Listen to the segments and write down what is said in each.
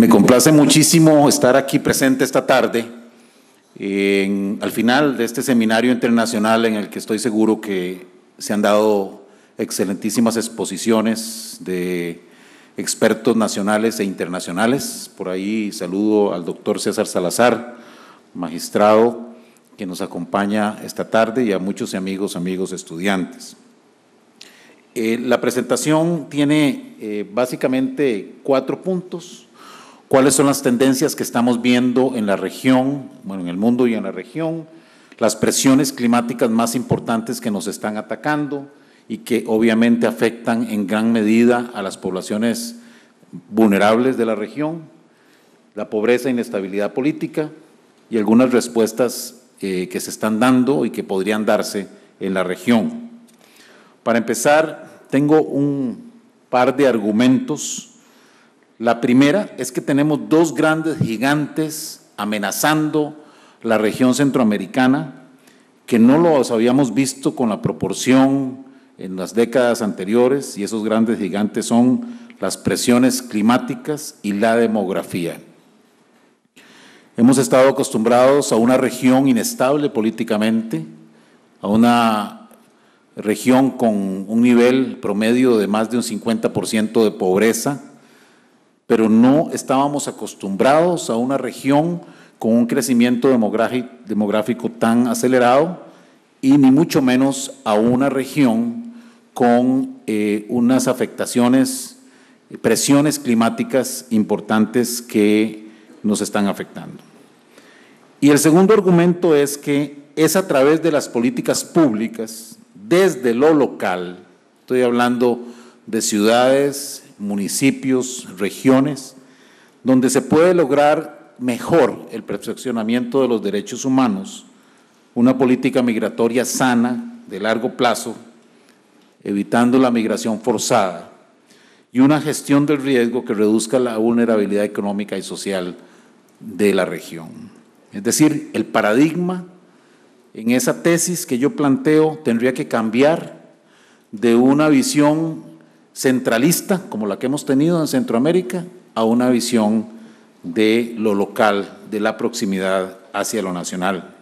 Me complace muchísimo estar aquí presente esta tarde, al final de este seminario internacional en el que estoy seguro que se han dado excelentísimas exposiciones de expertos nacionales e internacionales. Por ahí saludo al doctor César Salazar, magistrado, que nos acompaña esta tarde, y a muchos amigos estudiantes. La presentación tiene básicamente 4 puntos. ¿Cuáles son las tendencias que estamos viendo en la región, bueno, en el mundo y en la región? Las presiones climáticas más importantes que nos están atacando y que obviamente afectan en gran medida a las poblaciones vulnerables de la región, la pobreza e inestabilidad política y algunas respuestas que se están dando y que podrían darse en la región. Para empezar, tengo un par de argumentos. La primera es que tenemos 2 grandes gigantes amenazando la región centroamericana que no los habíamos visto con la proporción en las décadas anteriores, y esos grandes gigantes son las presiones climáticas y la demografía. Hemos estado acostumbrados a una región inestable políticamente, a una región con un nivel promedio de más de un 50% de pobreza, pero no estábamos acostumbrados a una región con un crecimiento demográfico tan acelerado y ni mucho menos a una región con unas afectaciones, presiones climáticas importantes que nos están afectando. Y el segundo argumento es que es a través de las políticas públicas, desde lo local, estoy hablando de ciudades, municipios, regiones, donde se puede lograr mejor el perfeccionamiento de los derechos humanos, una política migratoria sana, de largo plazo, evitando la migración forzada, y una gestión del riesgo que reduzca la vulnerabilidad económica y social de la región. Es decir, el paradigma en esa tesis que yo planteo tendría que cambiar de una visión centralista, como la que hemos tenido en Centroamérica, a una visión de lo local, de la proximidad hacia lo nacional.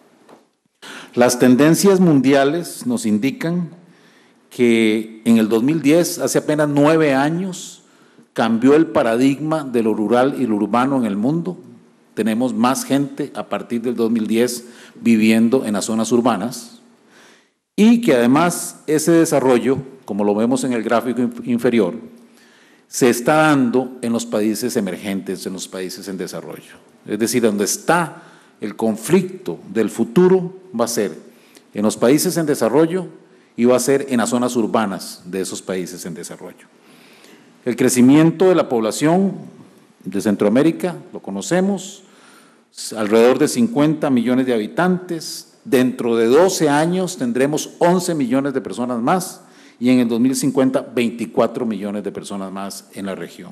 Las tendencias mundiales nos indican que en el 2010, hace apenas 9 años, cambió el paradigma de lo rural y lo urbano en el mundo. Tenemos más gente a partir del 2010 viviendo en las zonas urbanas, y que además ese desarrollo, como lo vemos en el gráfico inferior, se está dando en los países emergentes, en los países en desarrollo. Es decir, donde está el conflicto del futuro va a ser en los países en desarrollo y va a ser en las zonas urbanas de esos países en desarrollo. El crecimiento de la población de Centroamérica, lo conocemos, alrededor de 50 millones de habitantes. Dentro de 12 años tendremos 11 millones de personas más, y en el 2050 24 millones de personas más en la región.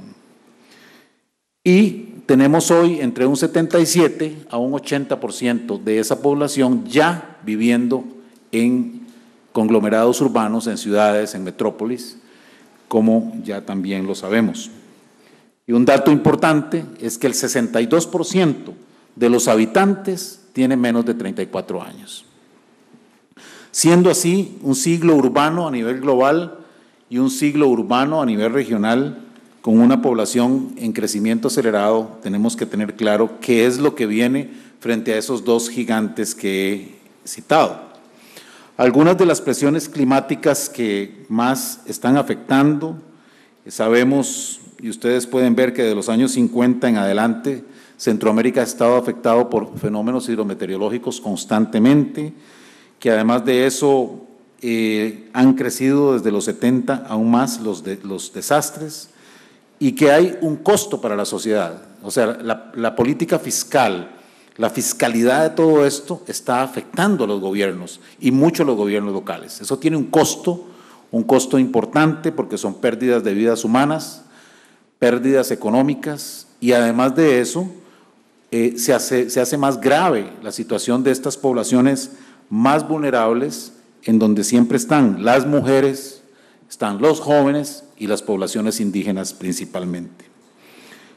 Y tenemos hoy entre un 77 a un 80% de esa población ya viviendo en conglomerados urbanos, en ciudades, en metrópolis, como ya también lo sabemos. Y un dato importante es que el 62% de los habitantes tiene menos de 34 años. Siendo así, un siglo urbano a nivel global y un siglo urbano a nivel regional, con una población en crecimiento acelerado, tenemos que tener claro qué es lo que viene frente a esos 2 gigantes que he citado. Algunas de las presiones climáticas que más están afectando, sabemos, y ustedes pueden ver que de los años 50 en adelante, Centroamérica ha estado afectado por fenómenos hidrometeorológicos constantemente, que además de eso han crecido desde los 70 aún más los desastres, y que hay un costo para la sociedad. O sea, la política fiscal, la fiscalidad de todo esto está afectando a los gobiernos, y mucho a los gobiernos locales. Eso tiene un costo importante, porque son pérdidas de vidas humanas, pérdidas económicas, y además de eso se hace más grave la situación de estas poblaciones más vulnerables, en donde siempre están las mujeres, están los jóvenes y las poblaciones indígenas principalmente.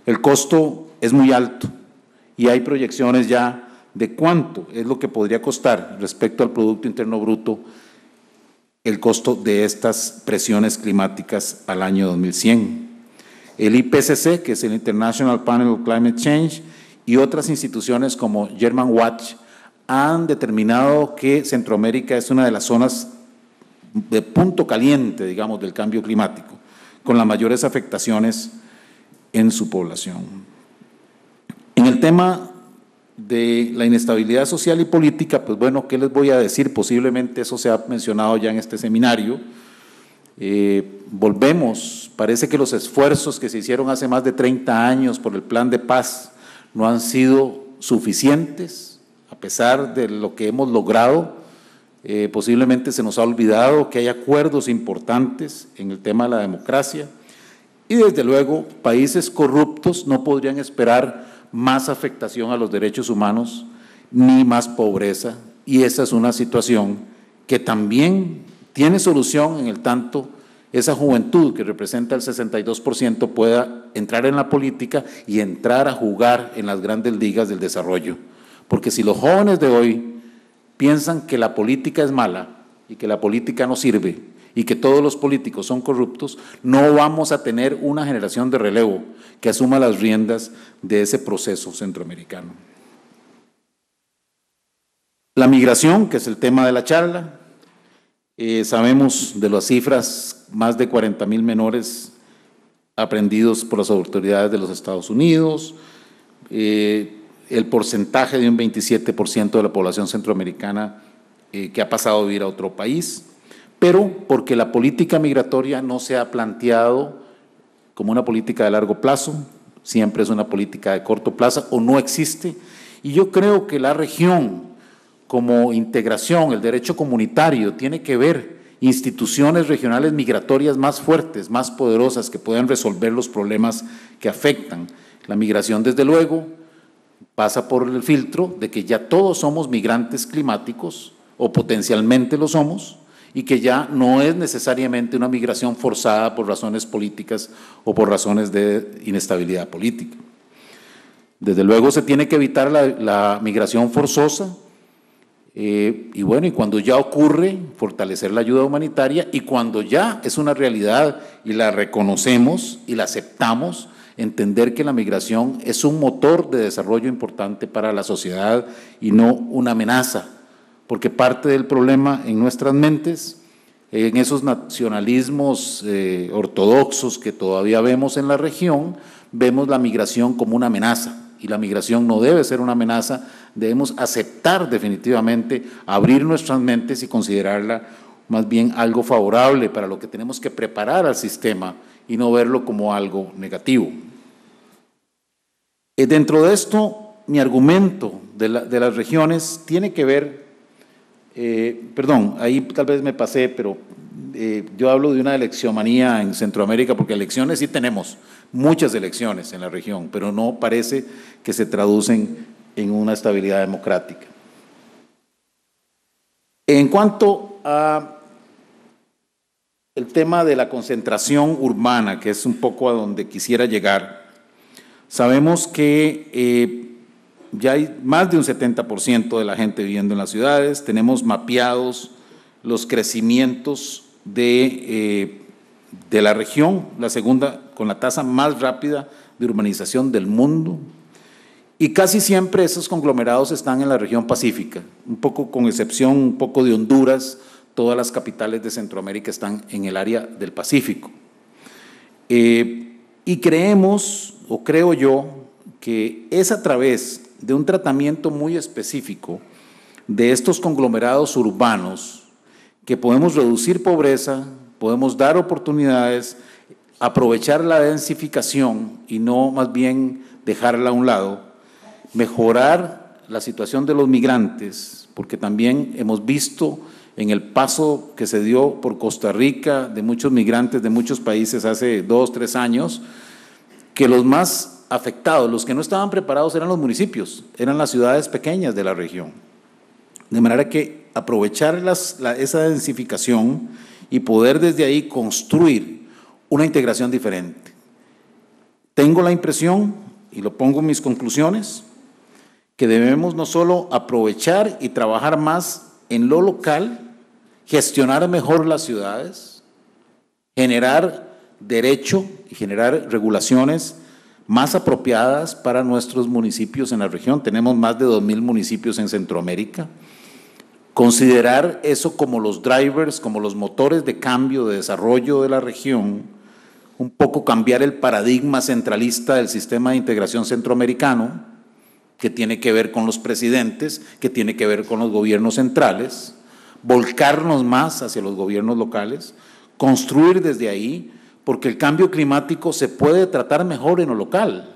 El costo es muy alto y hay proyecciones ya de cuánto es lo que podría costar respecto al Producto Interno Bruto el costo de estas presiones climáticas al año 2100. El IPCC, que es el International Panel on Climate Change, y otras instituciones como German Watch han determinado que Centroamérica es una de las zonas de punto caliente, digamos, del cambio climático, con las mayores afectaciones en su población. En el tema de la inestabilidad social y política, pues bueno, ¿qué les voy a decir? Posiblemente eso se ha mencionado ya en este seminario. Volvemos, parece que los esfuerzos que se hicieron hace más de 30 años por el plan de paz no han sido suficientes, a pesar de lo que hemos logrado. Posiblemente se nos ha olvidado que hay acuerdos importantes en el tema de la democracia y desde luego países corruptos no podrían esperar más afectación a los derechos humanos ni más pobreza, y esa es una situación que también tiene solución en el tanto esa juventud que representa el 62% pueda entrar en la política y entrar a jugar en las grandes ligas del desarrollo. Porque si los jóvenes de hoy piensan que la política es mala y que la política no sirve y que todos los políticos son corruptos, no vamos a tener una generación de relevo que asuma las riendas de ese proceso centroamericano. La migración, que es el tema de la charla, sabemos de las cifras, más de 40,000 menores aprendidos por las autoridades de los Estados Unidos, el porcentaje de un 27% de la población centroamericana que ha pasado a vivir a otro país, pero porque la política migratoria no se ha planteado como una política de largo plazo, siempre es una política de corto plazo o no existe, y yo creo que la región como integración, el derecho comunitario, tiene que ver instituciones regionales migratorias más fuertes, más poderosas, que puedan resolver los problemas que afectan. La migración, desde luego, pasa por el filtro de que ya todos somos migrantes climáticos o potencialmente lo somos, y que ya no es necesariamente una migración forzada por razones políticas o por razones de inestabilidad política. Desde luego se tiene que evitar la migración forzosa, y bueno, y cuando ya ocurre, fortalecer la ayuda humanitaria, y cuando ya es una realidad y la reconocemos y la aceptamos, entender que la migración es un motor de desarrollo importante para la sociedad y no una amenaza, porque parte del problema en nuestras mentes, en esos nacionalismos ortodoxos que todavía vemos en la región, vemos la migración como una amenaza, y la migración no debe ser una amenaza. Debemos aceptar definitivamente, abrir nuestras mentes y considerarla más bien algo favorable para lo que tenemos que preparar al sistema y no verlo como algo negativo. Dentro de esto, mi argumento de las regiones tiene que ver, perdón, ahí tal vez me pasé, pero yo hablo de una eleccionmanía en Centroamérica, porque elecciones sí tenemos, muchas elecciones en la región, pero no parece que se traducen en una estabilidad democrática. En cuanto a el tema de la concentración urbana, que es un poco a donde quisiera llegar, sabemos que ya hay más de un 70% de la gente viviendo en las ciudades, tenemos mapeados los crecimientos de la región, la segunda con la tasa más rápida de urbanización del mundo, y casi siempre esos conglomerados están en la región pacífica, un poco con excepción un poco de Honduras, todas las capitales de Centroamérica están en el área del Pacífico. Y creemos, o creo yo, que es a través de un tratamiento muy específico de estos conglomerados urbanos que podemos reducir pobreza, podemos dar oportunidades, aprovechar la densificación y no más bien dejarla a un lado, mejorar la situación de los migrantes, porque también hemos visto en el paso que se dio por Costa Rica de muchos migrantes de muchos países hace 2 o 3 años, que los más afectados, los que no estaban preparados eran los municipios, eran las ciudades pequeñas de la región. De manera que aprovechar esa densificación y poder desde ahí construir una integración diferente. Tengo la impresión, y lo pongo en mis conclusiones, que debemos no solo aprovechar y trabajar más en lo local, gestionar mejor las ciudades, generar derecho y generar regulaciones más apropiadas para nuestros municipios en la región. Tenemos más de 2.000 municipios en Centroamérica. Considerar eso como los drivers, como los motores de cambio, de desarrollo de la región, un poco cambiar el paradigma centralista del sistema de integración centroamericano, que tiene que ver con los presidentes, que tiene que ver con los gobiernos centrales, volcarnos más hacia los gobiernos locales, construir desde ahí, porque el cambio climático se puede tratar mejor en lo local.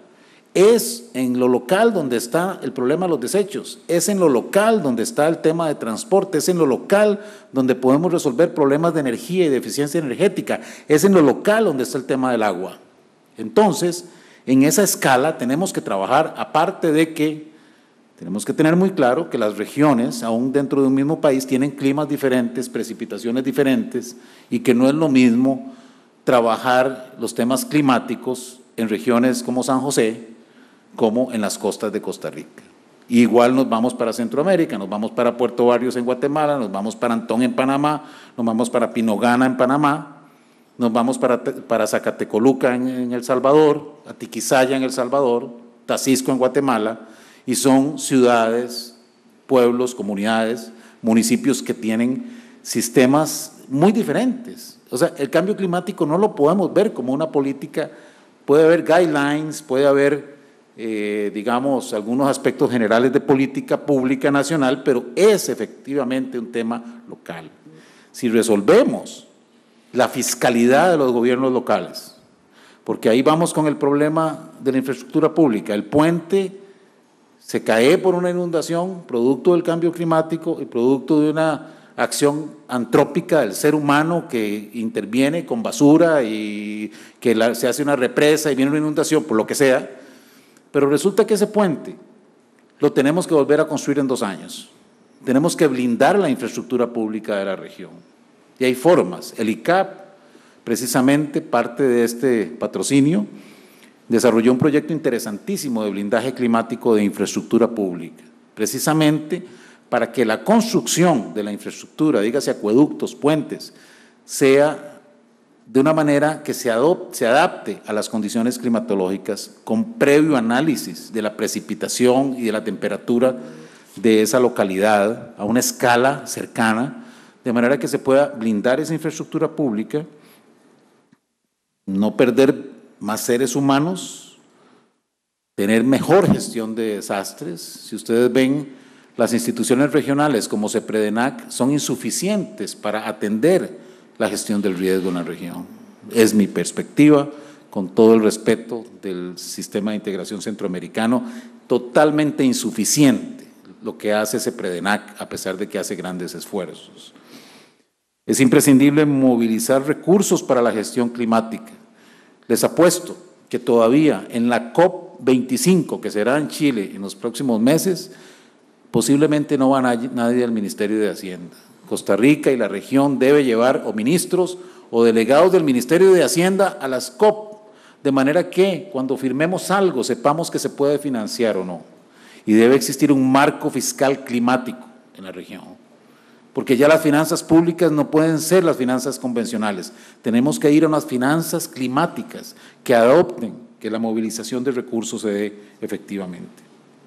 Es en lo local donde está el problema de los desechos, es en lo local donde está el tema de transporte, es en lo local donde podemos resolver problemas de energía y de eficiencia energética, es en lo local donde está el tema del agua. Entonces, en esa escala tenemos que trabajar, aparte de que tenemos que tener muy claro que las regiones, aún dentro de un mismo país, tienen climas diferentes, precipitaciones diferentes, y que no es lo mismo trabajar los temas climáticos en regiones como San José, como en las costas de Costa Rica. Y igual nos vamos para Centroamérica, nos vamos para Puerto Barrios en Guatemala, nos vamos para Antón en Panamá, nos vamos para Pinogana en Panamá, nos vamos para Zacatecoluca en El Salvador, Atiquizaya en El Salvador, Tacisco en Guatemala, y son ciudades, pueblos, comunidades, municipios que tienen sistemas muy diferentes. O sea, el cambio climático no lo podemos ver como una política, puede haber guidelines, puede haber, digamos, algunos aspectos generales de política pública nacional, pero es efectivamente un tema local. Si resolvemos la fiscalidad de los gobiernos locales, porque ahí vamos con el problema de la infraestructura pública, el puente se cae por una inundación, producto del cambio climático y producto de una acción antrópica del ser humano que interviene con basura y que se hace una represa y viene una inundación, por lo que sea, pero resulta que ese puente lo tenemos que volver a construir en 2 años. Tenemos que blindar la infraestructura pública de la región. Y hay formas. El ICAP, precisamente parte de este patrocinio, desarrolló un proyecto interesantísimo de blindaje climático de infraestructura pública, precisamente para que la construcción de la infraestructura, dígase acueductos, puentes, sea de una manera que se adapte a las condiciones climatológicas con previo análisis de la precipitación y de la temperatura de esa localidad a una escala cercana, de manera que se pueda blindar esa infraestructura pública, no perder más seres humanos, tener mejor gestión de desastres. Si ustedes ven, las instituciones regionales como CEPREDENAC son insuficientes para atender la gestión del riesgo en la región. Es mi perspectiva, con todo el respeto del sistema de integración centroamericano, totalmente insuficiente lo que hace CEPREDENAC, a pesar de que hace grandes esfuerzos. Es imprescindible movilizar recursos para la gestión climática. Les apuesto que todavía en la COP25, que será en Chile en los próximos meses, posiblemente no va nadie del Ministerio de Hacienda. Costa Rica y la región debe llevar o ministros o delegados del Ministerio de Hacienda a las COP, de manera que cuando firmemos algo sepamos que se puede financiar o no. Y debe existir un marco fiscal climático en la región, porque ya las finanzas públicas no pueden ser las finanzas convencionales. Tenemos que ir a unas finanzas climáticas que adopten que la movilización de recursos se dé efectivamente.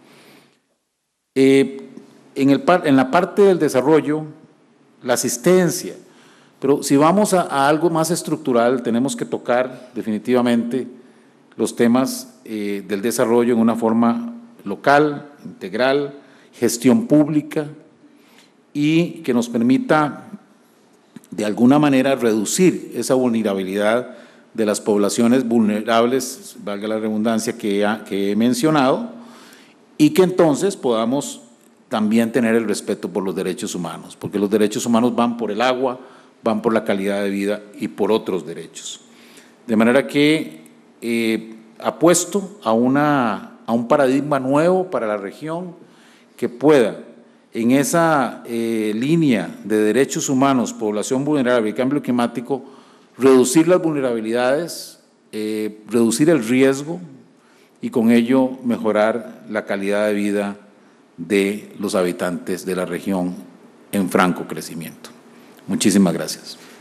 En la parte del desarrollo, la asistencia, pero si vamos a algo más estructural, tenemos que tocar definitivamente los temas del desarrollo en una forma local, integral, gestión pública y que nos permita de alguna manera reducir esa vulnerabilidad de las poblaciones vulnerables, valga la redundancia que he mencionado, y que entonces podamos también tener el respeto por los derechos humanos, porque los derechos humanos van por el agua, van por la calidad de vida y por otros derechos. De manera que apuesto a un paradigma nuevo para la región que pueda, en esa línea de derechos humanos, población vulnerable y cambio climático, reducir las vulnerabilidades reducir el riesgo y con ello mejorar la calidad de vida de los habitantes de la región en franco crecimiento. Muchísimas gracias.